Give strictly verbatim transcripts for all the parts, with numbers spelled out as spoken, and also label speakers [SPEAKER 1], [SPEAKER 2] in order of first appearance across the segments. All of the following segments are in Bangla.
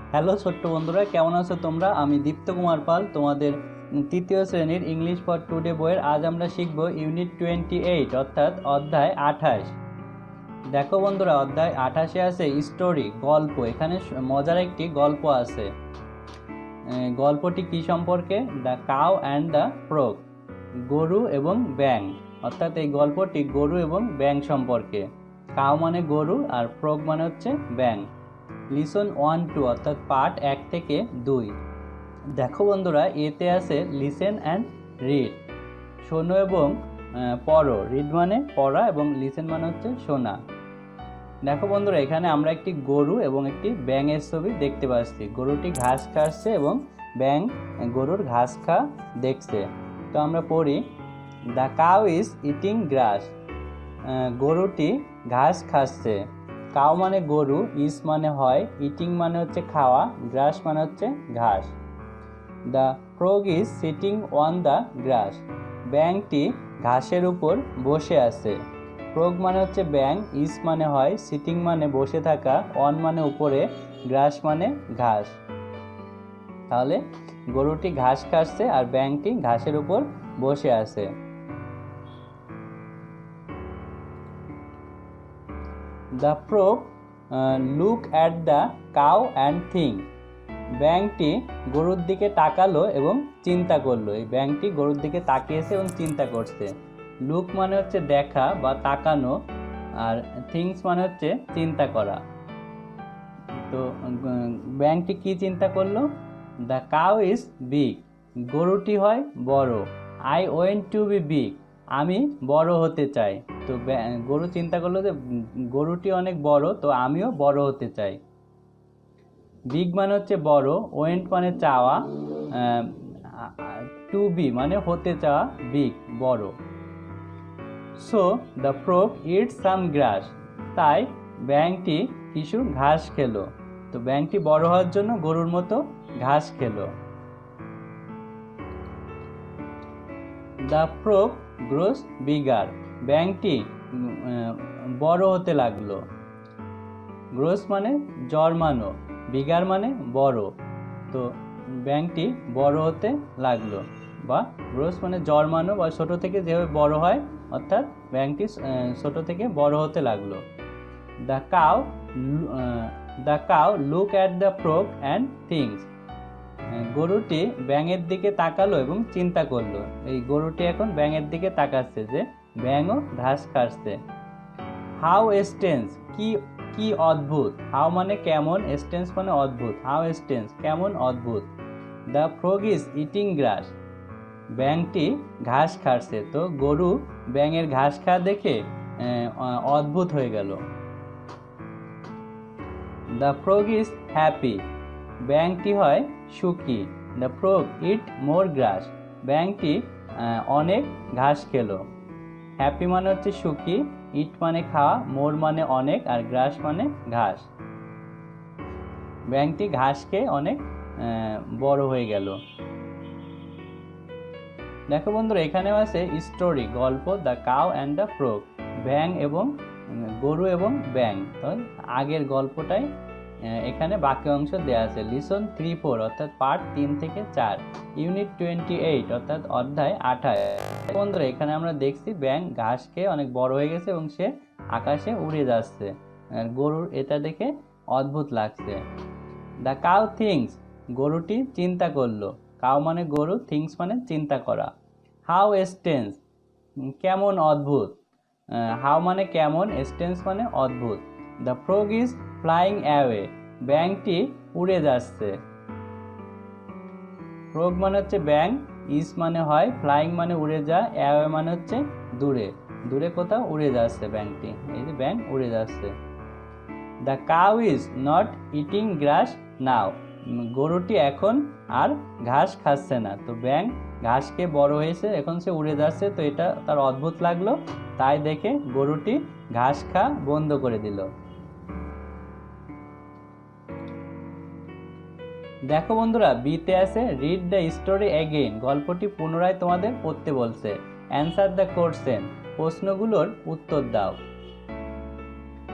[SPEAKER 1] হ্যালো ছোট্ট বন্ধুরা, কেমন আছো তোমরা? আমি দীপ্ত কুমার পাল, তোমাদের তৃতীয় শ্রেণীর ইংলিশ ফর টুডে বইয়ের আজ আমরা শিখব ইউনিট টোয়েন্টি এইট অর্থাৎ অধ্যায় আঠাশ। দেখো বন্ধুরা, অধ্যায় আঠাশে আছে স্টোরি, গল্প। এখানে মজার একটি গল্প আছে। গল্পটি কি সম্পর্কে? The cow and the frog, গরু এবং ব্যাঙ। অর্থাৎ এই গল্পটি গরু এবং ব্যাঙ সম্পর্কে। কাউ মানে গরু আর ফ্রগ মানে হচ্ছে ব্যাঙ। লিসন ওয়ান টু অর্থাৎ পার্ট এক থেকে দুই। দেখো বন্ধুরা, এতে আছে লিসেন অ্যান্ড রিড, শোনো এবং পড়ো। রিড মানে পড়া এবং লিসেন মানে হচ্ছে শোনা। দেখো বন্ধুরা, এখানে আমরা একটি গরু এবং একটি ব্যাঙের ছবি দেখতে পাচ্ছি। গরুটি ঘাস খাচ্ছে এবং ব্যাঙ গরুর ঘাস খা দেখছে। তো আমরা পড়ি, the cow is eating grass. গরুটি ঘাস খাচ্ছে। কাউ মানে গরু, ইস মানে হয়, ইটিং মানে হচ্ছে খাওয়া, গ্রাস মানে হচ্ছে ঘাস। The frog is sitting on the grass. ব্যাঙটি ঘাসের উপর বসে আছে। ফ্রগ মানে হচ্ছে ব্যাঙ, ইস মানে হয়, সিটিং মানে বসে থাকা, অন মানে উপরে, গ্রাস মানে ঘাস। তাহলে গরুটি ঘাস খাচ্ছে আর ব্যাঙটি ঘাসের উপর বসে আছে। The frog look at the cow and think. ব্যাঙটি গরুর দিকে তাকালো এবং চিন্তা করলো। এই ব্যাঙটি গরুর দিকে তাকিয়েছে এবং চিন্তা করছে। লুক মানে হচ্ছে দেখা বা তাকানো, আর থিংস মানে হচ্ছে চিন্তা করা। তো ব্যাঙটি কি চিন্তা করলো? দ্য কাউ ইজ বিগ, গরুটি হয় বড়। I want to be big, আমি বড় হতে চাই। তো গরু চিন্তা করলো যে গরুটি অনেক বড়, তো আমিও বড় হতে চাই। বিগ মানে হচ্ছে বড়, ওয়েন্ট মানে চাওয়া, টু বি মানে হতে চাওয়া, বিগ বড়। So the frog eat some grass, তাই ব্যাঙটি কিছু ঘাস খেলো। তো ব্যাঙটি বড় হওয়ার জন্য গরুর মতো ঘাস খেলো। দ্য ফ্রগ গ্রোস বিগার, ব্যাঙটি বড় হতে লাগলো। গ্রোস মানে জন্মানো, বিগার মানে বড়। তো ব্যাঙটি বড় হতে লাগলো, বা গ্রোস মানে জন্মানো বা ছোট থেকে যেভাবে বড় হয়, অর্থাৎ ব্যাঙটি ছোট থেকে বড় হতে লাগলো। The cow the cow look at the frog and thinks, গরুটি ব্যাঙের দিকে তাকালো এবং চিন্তা করলো। এই গরুটি এখন ব্যাঙের দিকে তাকাচ্ছে যে ব্যাঙও ঘাস খাচ্ছে। হাউ স্ট্রেঞ্জ, কি কি অদ্ভুত। হাউ মানে কেমন, স্ট্রেঞ্জ মানে অদ্ভুত। হাউ স্ট্রেঞ্জ, কেমন অদ্ভুত। The frog is eating grass, ব্যাঙটি ঘাস খাচ্ছে। তো গরু ব্যাঙের ঘাস খাওয়া দেখে অদ্ভুত হয়ে গেল। দ্য ফ্রগ ইজ হ্যাপি, ব্যাঙটি হয় সুখী। দ্য ফ্রগ ইট মোর গ্রাস, ব্যাঙটি অনেক ঘাস খেলো। হ্যাপি মানে হচ্ছে সুখী, ইট মানে খাওয়া, মোর মানে অনেক, আর গ্রাস মানে ঘাস। ব্যাঙটি ঘাস খেয়ে অনেক বড় হয়ে গেল। দেখো বন্ধুরা, এখানেও আছে স্টোরি, গল্প, the cow and the frog, ব্যাঙ এবং গরু এবং ব্যাঙ। তো আগের গল্পটাই এখানে বাকি অংশ দেওয়া আছে। লিসন থ্রি ফোর অর্থাৎ পার্ট তিন থেকে চার, ইউনিট টোয়েন্টি এইট অর্থাৎ অধ্যায় আঠাশ। বন্ধুরা, এখানে আমরা দেখছি ব্যাঙ ঘাস খেয়ে অনেক বড় হয়ে গেছে এবং সে আকাশে উড়ে যাচ্ছে। গরুর এটা দেখে অদ্ভুত লাগছে। দ্য কাউ থিংস, গরুটি চিন্তা করলো। কাউ মানে গরু, থিংস মানে চিন্তা করা। হাউ স্ট্রেঞ্জ, কেমন অদ্ভুত। হাউ মানে কেমন, স্ট্রেঞ্জ মানে অদ্ভুত। The frog is flying away, ব্যাঙটি উড়ে যাচ্ছে। ফ্রগ মানে হচ্ছে ব্যাঙ, ইজ মানে হয়, ফ্লাইং মানে উড়ে যায়, অ্যাওয়ে মানে হচ্ছে দূরে। দূরে কোথাও উড়ে যাচ্ছে ব্যাঙটি, এই যে ব্যাঙ উড়ে যাচ্ছে। The cow is not eating grass now, গরুটি এখন আর ঘাস খাচ্ছে না। তো ব্যাঙ ঘাস খেয়ে বড় হয়েছে, এখন সে উড়ে যাচ্ছে। তো এটা তার অদ্ভুত লাগলো, তাই দেখে গরুটি ঘাস খাওয়া বন্ধ করে দিল। দেখো বন্ধুরা, বিতে আছে রিড দ্য স্টোরি এগেইন, গল্পটি পুনরায় তোমাদের পড়তে বলছে। অ্যান্সার দ্য কোশ্চেন, প্রশ্নগুলোর উত্তর দাও।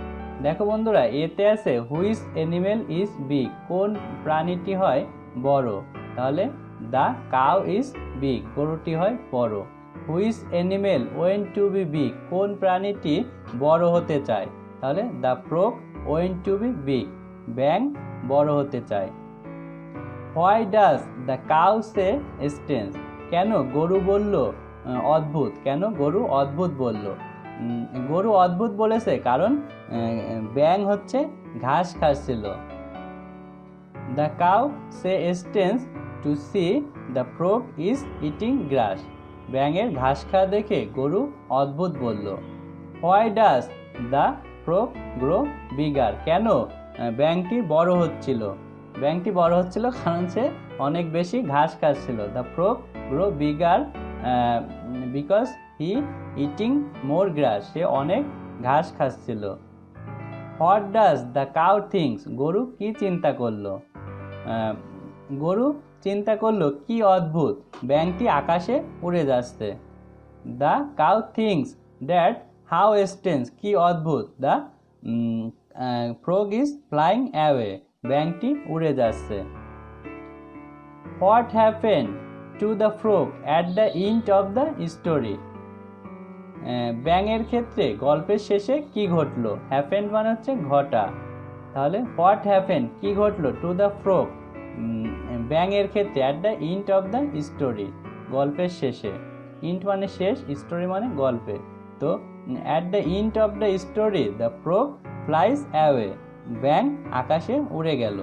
[SPEAKER 1] দেখো বন্ধুরা, এতে আছে হুইচ অ্যানিমেল ইজ বিগ, কোন প্রাণীটি হয় বড়, তাহলে দ্য কাউ ইজ বিগ, গরুটি হয় বড়। Which animal want to be big, কোন প্রাণীটি বড় হতে চায়, তাহলে the frog want to be big, ব্যাং বড় হতে চায়। Why does the cow say strange, কেন গরু বলল অদ্ভুত, কেন গরু অদ্ভুত বলল? গরু অদ্ভুত বলেছে কারণ ব্যাং হচ্ছে ঘাস খাচ্ছিল। The cow say strange to see the frog is eating grass, ব্যাঙের ঘাস খাওয়া দেখে গরু অদ্ভুত বলল। Why does the frog grow bigger, কেন ব্যাঙটি বড় হচ্ছিল? ব্যাঙটি বড় হচ্ছিল কারণ সে অনেক বেশি ঘাস খাচ্ছিল। The frog grow bigger because he eating more grass, সে অনেক ঘাস খাচ্ছিল। What does the cow thinks, গরু কি চিন্তা করলো? গরু চিন্তা করলো কি অদ্ভুত, ব্যাঙটি আকাশে উড়ে যাচ্ছে। The cow thinks that how strange, কি অদ্ভুত, the frog is flying away, ব্যাঙটি উড়ে যাচ্ছে। What happen to the frog at the end of the story, ব্যাঙের ক্ষেত্রে গল্পের শেষে কি ঘটলো? হ্যাপেন মানে হচ্ছে ঘটা, তাহলে হোয়াট হ্যাপেন কি ঘটলো টু দ্য ফ্রগ ব্যাঙের ক্ষেত্রে at the end of the story, গল্পের শেষে। এন্ড মানে শেষ, স্টোরি মানে গল্পে। তো at the end of the story the frog flies away, ব্যাঙ আকাশে উড়ে গেল।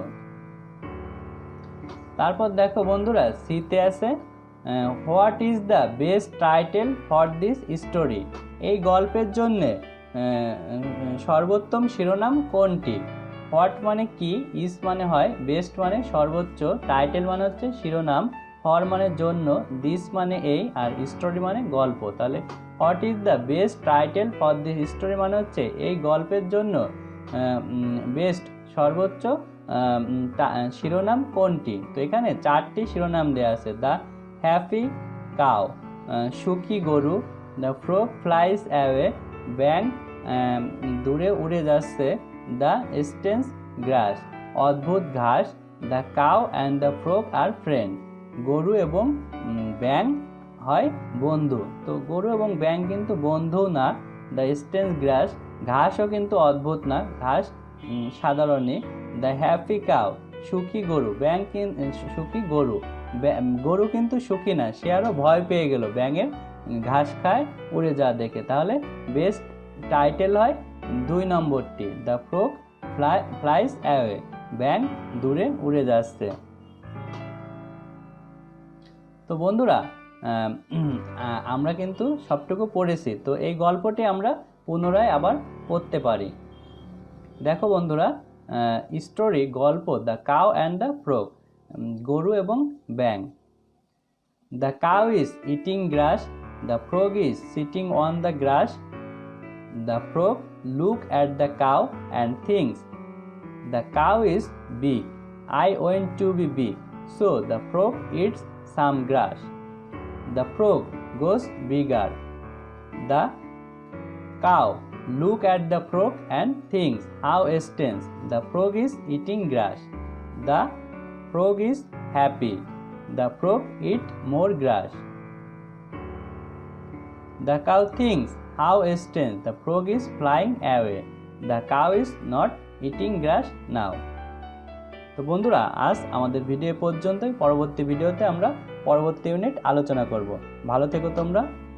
[SPEAKER 1] তারপর দেখো বন্ধুরা, সিতে আছে what is the best title for this story, এই গল্পের জন্যে সর্বোত্তম শিরোনাম কোনটি? হোয়াট মানে কি, ইজ মানে হয়, বেস্ট মানে সর্বোচ্চ, টাইটেল মানে হচ্ছে শিরোনাম, ফর মানে জন্য, দিস মানে এই, আর স্টোরি মানে গল্প। তাহলে what is the best title for this story মানে হচ্ছে এই গল্পের জন্য বেস্ট সর্বোচ্চ শিরোনাম কোনটি? তো এখানে চারটি শিরোনাম দেওয়া আছে। দ্য হ্যাপি কাউ, সুখী গরু, দ্য ফ্রগ ফ্লাইজ অ্যাওয়ে, ব্যাং দূরে উড়ে যাচ্ছে, দ্য স্ট্রেঞ্জ গ্রাস, অদ্ভুত ঘাস, the cow and the frog are friend, গরু এবং ব্যাং হয় বন্ধু। তো গরু এবং ব্যাং কিন্তু বন্ধু না। দ্য স্ট্রেঞ্জ গ্রাস, ঘাসও কিন্তু অদ্ভুত না, ঘাস সাধারণই। দ্য হ্যাপি কাউ, সুখী গরু, ব্যাং সুখী গরু, গরু কিন্তু সুখী না, সে আরও ভয় পেয়ে গেল ব্যাঙের ঘাস খায় উড়ে যা দেখে। তাহলে বেস্ট টাইটেল হয় দুই নম্বরটি, the frog fly flies away, ব্যাং দূরে উড়ে যাচ্ছে। তো বন্ধুরা, আমরা কিন্তু সবটুকু পড়েছি, তো এই গল্পটি আমরা পুনরায় আবার পড়তে পারি। দেখো বন্ধুরা, স্টোরি গল্প the cow and the frog, গরু এবং ব্যাং। The cow is eating grass, the frog is sitting on the grass, the frog look at the cow and thinks the cow is big, I want to be big, so the frog eats some grass, the frog goes bigger, the cow look at the frog and thinks how strange, the frog is eating grass, the frog is happy, the frog eat more grass, the cow thinks how strange, the frog is flying away, the cow is not eating grass now. তো বন্ধুরা, আজ আমাদের ভিডিও পর্যন্তই। পরবর্তী ভিডিওতে আমরা পরবর্তী ইউনিট আলোচনা করব। ভালো থেকো তোমরা।